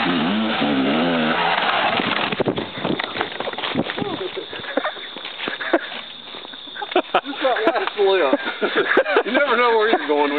Just that last flip. You never know where he's going.